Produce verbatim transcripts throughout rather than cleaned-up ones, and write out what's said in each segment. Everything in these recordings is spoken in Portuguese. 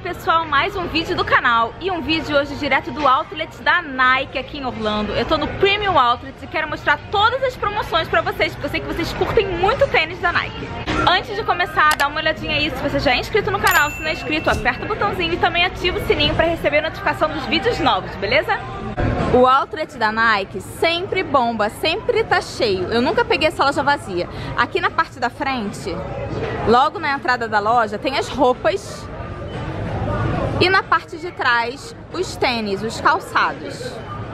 pessoal, mais um vídeo do canal. E um vídeo hoje direto do Outlet da Nike aqui em Orlando. Eu tô no Premium Outlet e quero mostrar todas as promoções pra vocês, porque eu sei que vocês curtem muito tênis da Nike. Antes de começar, dá uma olhadinha aí se você já é inscrito no canal. Se não é inscrito, aperta o botãozinho e também ativa o sininho pra receber a notificação dos vídeos novos, beleza? O Outlet da Nike sempre bomba, sempre tá cheio. Eu nunca peguei essa loja vazia. Aqui na parte da frente, logo na entrada da loja, tem as roupas. E na parte de trás, os tênis, os calçados.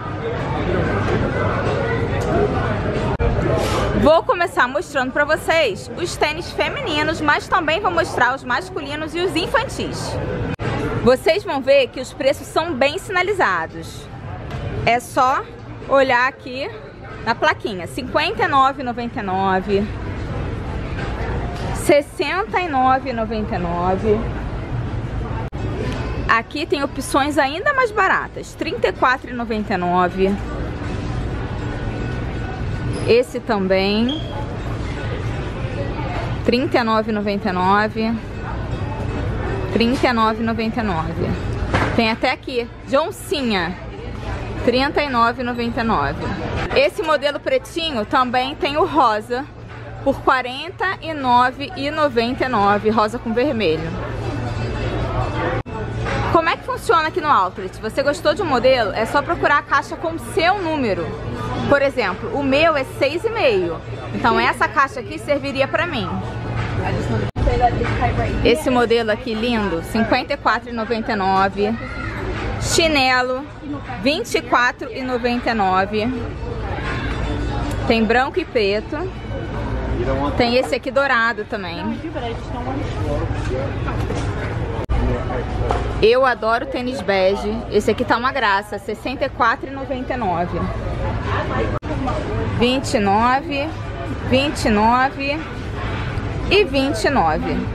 Vou começar mostrando pra vocês os tênis femininos, mas também vou mostrar os masculinos e os infantis. Vocês vão ver que os preços são bem sinalizados. É só olhar aqui na plaquinha, cinquenta e nove reais e noventa e nove centavos, sessenta e nove reais e noventa e nove centavos. Aqui tem opções ainda mais baratas, trinta e quatro reais e noventa e nove centavos. Esse também, trinta e nove reais e noventa e nove centavos, trinta e nove reais e noventa e nove centavos. Tem até aqui, de oncinha, trinta e nove reais e noventa e nove centavos. Esse modelo pretinho também tem o rosa, por quarenta e nove reais e noventa e nove centavos, rosa com vermelho. Como é que funciona aqui no Outlet? Você gostou de um modelo? É só procurar a caixa com o seu número. Por exemplo, o meu é seis e meio. Então essa caixa aqui serviria pra mim. Esse modelo aqui lindo, cinquenta e quatro reais e noventa e nove centavos. Chinelo, vinte e quatro reais e noventa e nove centavos. Tem branco e preto. Tem esse aqui dourado também. Eu adoro tênis bege. Esse aqui tá uma graça, sessenta e quatro reais e noventa e nove centavos. vinte e nove reais, vinte e nove reais e vinte e nove reais.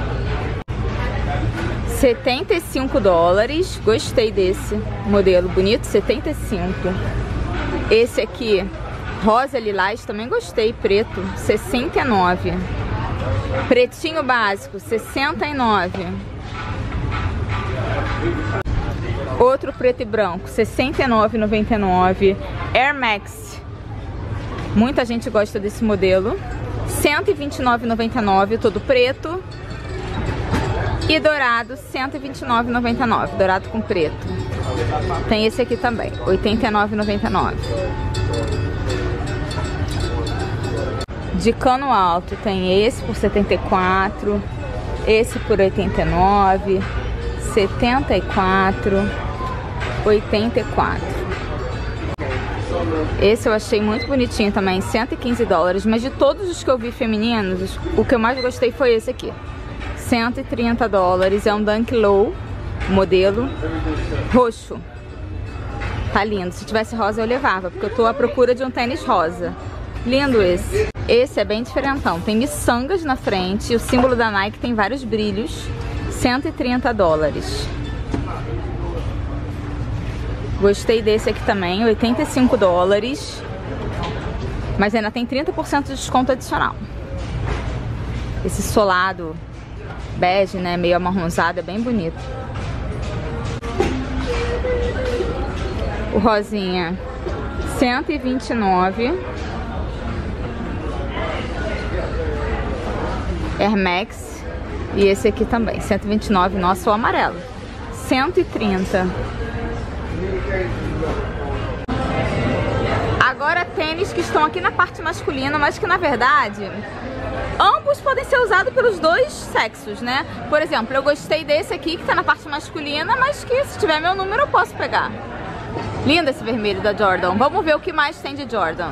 setenta e cinco dólares. Gostei desse modelo bonito, setenta e cinco. Esse aqui, rosa lilás, também gostei, preto, sessenta e nove. Pretinho básico, sessenta e nove. Outro preto e branco, sessenta e nove reais e noventa e nove. Air Max, muita gente gosta desse modelo, cento e vinte e nove reais e noventa e nove, todo preto. E dourado, cento e vinte e nove reais e noventa e nove, dourado com preto. Tem esse aqui também, oitenta e nove reais e noventa e nove. De cano alto tem esse por setenta e quatro, esse por oitenta e nove, setenta e quatro, oitenta e quatro. Esse eu achei muito bonitinho também, cento e quinze dólares, mas de todos os que eu vi femininos, o que eu mais gostei foi esse aqui. cento e trinta dólares, é um Dunk Low, modelo roxo. Tá lindo, se tivesse rosa eu levava, porque eu tô à procura de um tênis rosa. Lindo esse. Esse é bem diferentão, tem miçangas na frente, e o símbolo da Nike tem vários brilhos, cento e trinta dólares. Gostei desse aqui também, oitenta e cinco dólares, mas ainda tem trinta por cento de desconto adicional. Esse solado bege, né, meio amarronzado, é bem bonito. O rosinha, cento e vinte e nove. Air Max. E esse aqui também, cento e vinte e nove. Nossa, o amarelo, cento e trinta. Agora tênis que estão aqui na parte masculina, mas que na verdade ambos podem ser usados pelos dois sexos, né? Por exemplo, eu gostei desse aqui que tá na parte masculina, mas que se tiver meu número eu posso pegar. Lindo esse vermelho da Jordan. Vamos ver o que mais tem de Jordan.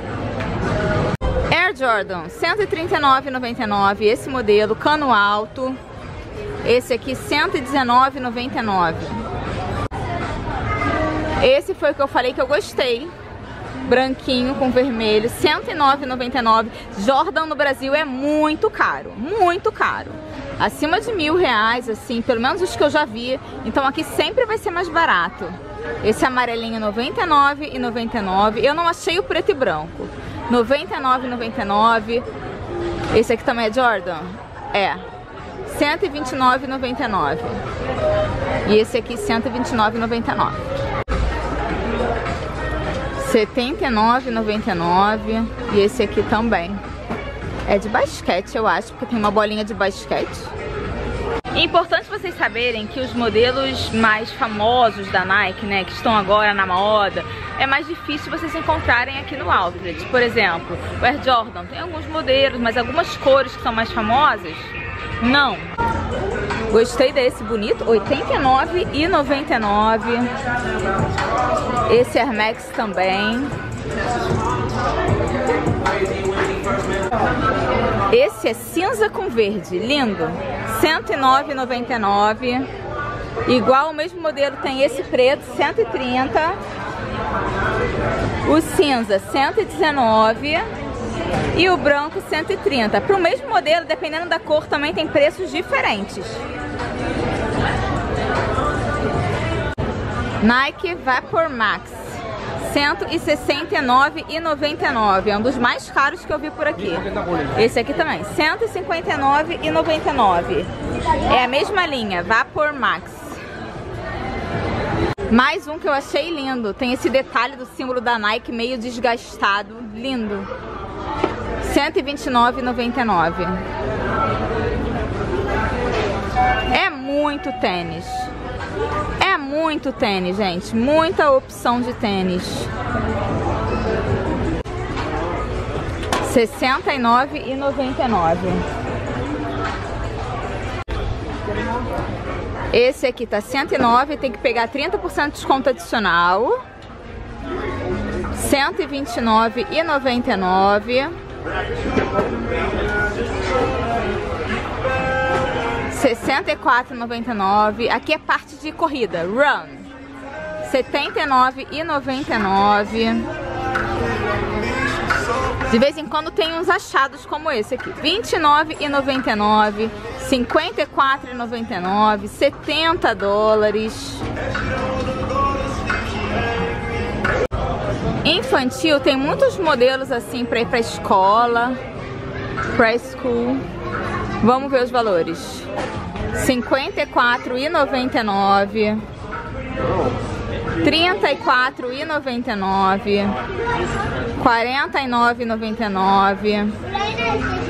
Air Jordan, cento e trinta e nove reais e noventa e nove. Esse modelo, cano alto. Esse aqui, cento e dezenove reais e noventa e nove. Esse foi o que eu falei que eu gostei. Branquinho com vermelho, cento e nove reais e noventa e nove. Jordan no Brasil é muito caro, muito caro. Acima de mil reais, assim, pelo menos os que eu já vi. Então aqui sempre vai ser mais barato. Esse amarelinho, noventa e nove reais e noventa e nove. Eu não achei o preto e branco. noventa e nove reais e noventa e nove. Esse aqui também é Jordan? É. cento e vinte e nove reais e noventa e nove centavos. E esse aqui cento e vinte e nove reais e noventa e nove centavos. setenta e nove reais e noventa e nove centavos. E esse aqui também. É de basquete, eu acho, porque tem uma bolinha de basquete. É importante vocês saberem que os modelos mais famosos da Nike, né, que estão agora na moda, é mais difícil vocês encontrarem aqui no Outlet. Por exemplo, o Air Jordan tem alguns modelos, mas algumas cores que são mais famosas, não. Gostei desse bonito, oitenta e nove reais e noventa e nove centavos. Esse Air Max também. Esse é cinza com verde, lindo, cento e nove reais e noventa e nove centavos. Igual o mesmo modelo tem esse preto, cento e trinta reais. O cinza, cento e dezenove reais. E o branco, cento e trinta reais. Para o mesmo modelo, dependendo da cor, também tem preços diferentes. Nike Vapor Max, cento e sessenta e nove reais e noventa e nove centavos. É um dos mais caros que eu vi por aqui. Esse aqui também, cento e cinquenta e nove reais e noventa e nove centavos. É a mesma linha, Vapor Max. Mais um que eu achei lindo. Tem esse detalhe do símbolo da Nike meio desgastado. Lindo. cento e vinte e nove reais e noventa e nove centavos. É muito tênis. É muito tênis, gente. Muita opção de tênis. sessenta e nove reais e noventa e nove centavos. Esse aqui tá cento e nove reais, tem que pegar trinta por cento de desconto adicional. cento e vinte e nove reais e noventa e nove centavos. sessenta e quatro reais e noventa e nove centavos. Aqui é parte de corrida, Run. setenta e nove reais e noventa e nove centavos. De vez em quando tem uns achados como esse aqui. vinte e nove reais e noventa e nove centavos. cinquenta e quatro reais e noventa e nove centavos. setenta dólares. Infantil tem muitos modelos assim para ir para escola, para school. Vamos ver os valores. cinquenta e quatro reais e noventa e nove centavos. trinta e quatro reais e noventa e nove centavos. quarenta e nove reais e noventa e nove centavos.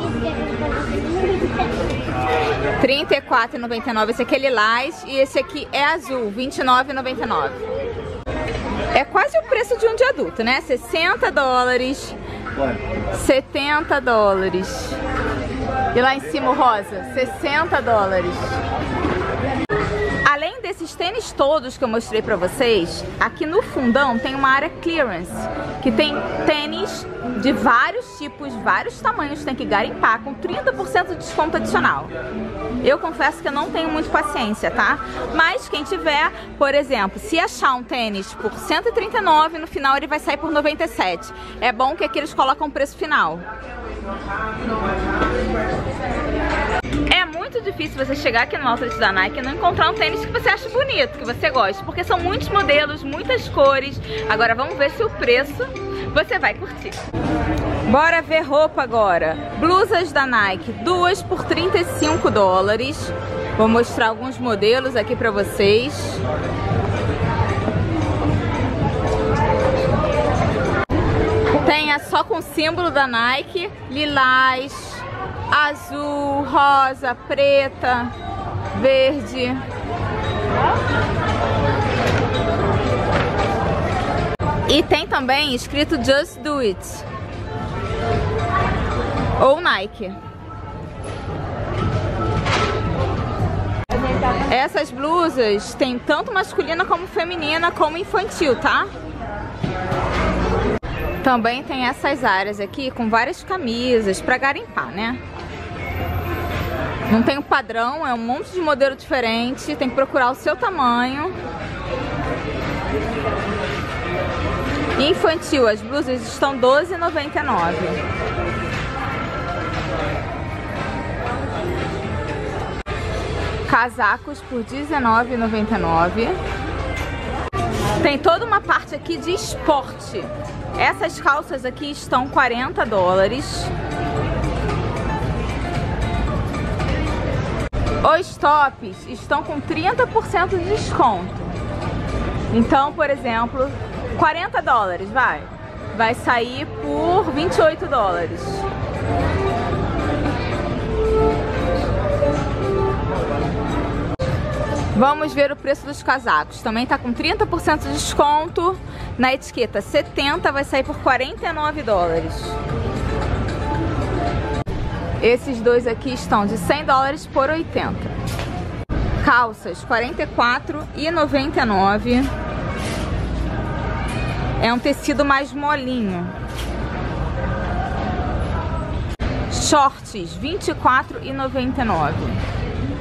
trinta e quatro reais e noventa e nove centavos. Esse aqui é lilás e esse aqui é azul, vinte e nove reais e noventa e nove centavos. É quase o preço de um de adulto, né? sessenta dólares. setenta dólares. E lá em cima o rosa, sessenta dólares. Além desses tênis todos que eu mostrei pra vocês, aqui no fundão tem uma área clearance, que tem tênis de vários tipos, vários tamanhos, tem que garimpar, com trinta por cento de desconto adicional. Eu confesso que eu não tenho muito paciência, tá? Mas quem tiver, por exemplo, se achar um tênis por cento e trinta e nove reais, no final ele vai sair por noventa e sete reais. É bom que aqui eles colocam o preço final. É muito difícil você chegar aqui no Outlet da Nike e não encontrar um tênis que você acha bonito, que você gosta, porque são muitos modelos, muitas cores. Agora vamos ver se o preço você vai curtir. Bora ver roupa agora. Blusas da Nike, duas por trinta e cinco dólares. Vou mostrar alguns modelos aqui pra vocês. Tem a só com símbolo da Nike, lilás, azul, rosa, preta, verde. E tem também escrito Just Do It ou Nike. Essas blusas tem tanto masculina como feminina como infantil, tá? Também tem essas áreas aqui com várias camisas pra garimpar, né? Não tem um padrão, é um monte de modelo diferente, tem que procurar o seu tamanho. Infantil, as blusas estão doze reais e noventa e nove centavos. Casacos por dezenove reais e noventa e nove centavos. Tem toda uma parte aqui de esporte. Essas calças aqui estão quarenta dólares. Os tops estão com trinta por cento de desconto. Então, por exemplo, quarenta dólares, vai. Vai sair por vinte e oito dólares. Vamos ver o preço dos casacos. Também tá com trinta por cento de desconto. Na etiqueta setenta vai sair por quarenta e nove dólares. Esses dois aqui estão de cem dólares por oitenta. Calças quarenta e quatro reais e noventa e nove centavos. É um tecido mais molinho. Shorts vinte e quatro reais e noventa e nove centavos.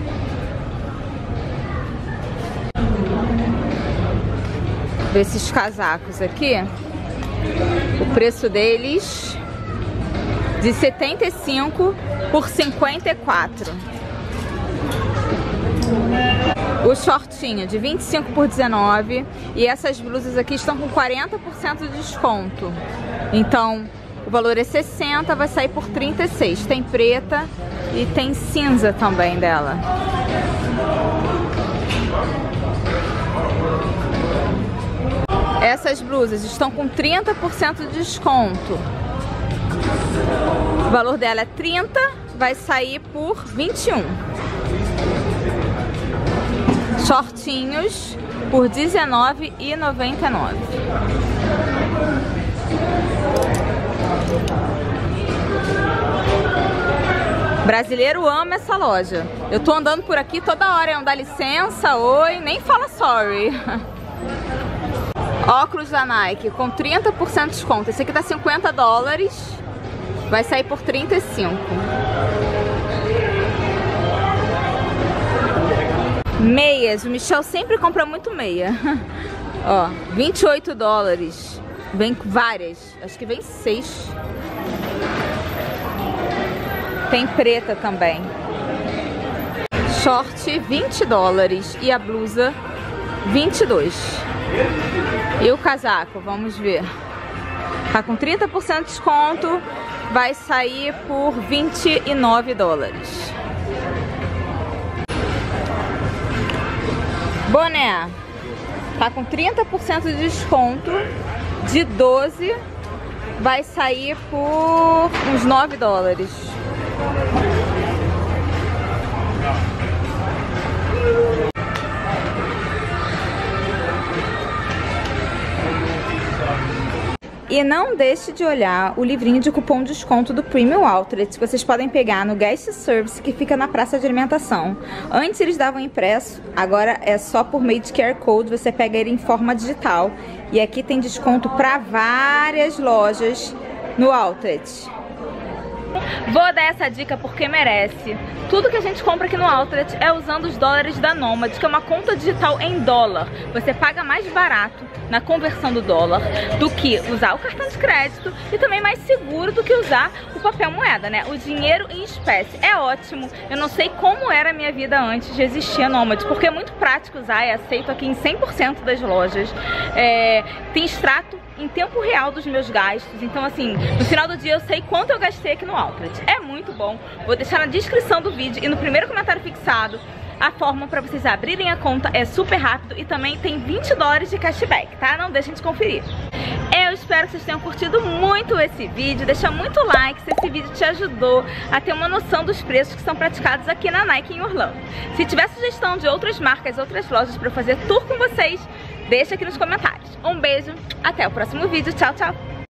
Esses casacos aqui, o preço deles de setenta e cinco por cinquenta e quatro. O shortinho de vinte e cinco por dezenove. E essas blusas aqui estão com quarenta por cento de desconto. Então o valor é sessenta, vai sair por trinta e seis. Tem preta e tem cinza também dela. Essas blusas estão com trinta por cento de desconto. O valor dela é trinta, vai sair por vinte e um. Shortinhos por dezenove reais e noventa e nove centavos. Brasileiro ama essa loja. Eu tô andando por aqui toda hora, é um dá licença, oi, nem fala sorry. Óculos da Nike com trinta por cento de desconto. Esse aqui tá cinquenta dólares. Vai sair por trinta e cinco. Meias. O Michel sempre compra muito meia. Ó, vinte e oito dólares. Vem várias. Acho que vem seis. Tem preta também. Short vinte dólares. E a blusa vinte e dois. E o casaco, vamos ver. Tá com trinta por cento de desconto. Vai sair por vinte e nove dólares. Boné. Tá com trinta por cento de desconto. De doze. Vai sair por uns nove dólares. E não deixe de olhar o livrinho de cupom de desconto do Premium Outlet, que vocês podem pegar no Guest Service, que fica na praça de alimentação. Antes eles davam impresso, agora é só por meio de Q R Code, você pega ele em forma digital. E aqui tem desconto para várias lojas no Outlet. Vou dar essa dica porque merece. Tudo que a gente compra aqui no Outlet é usando os dólares da Nomad, que é uma conta digital em dólar. Você paga mais barato na conversão do dólar do que usar o cartão de crédito e também mais seguro do que usar o papel moeda, né? O dinheiro em espécie é ótimo. Eu não sei como era a minha vida antes de existir a Nomad, porque é muito prático usar, é aceito aqui em cem por cento das lojas. É, tem extrato em tempo real dos meus gastos. Então assim, no final do dia eu sei quanto eu gastei aqui no Outlet. É muito bom. Vou deixar na descrição do vídeo e no primeiro comentário fixado a forma para vocês abrirem a conta. É super rápido e também tem vinte dólares de cashback, tá? Não deixem de conferir. Eu espero que vocês tenham curtido muito esse vídeo. Deixa muito like se esse vídeo te ajudou a ter uma noção dos preços que são praticados aqui na Nike em Orlando. Se tiver sugestão de outras marcas, outras lojas para fazer tour com vocês, deixa aqui nos comentários. Um beijo, até o próximo vídeo. Tchau, tchau!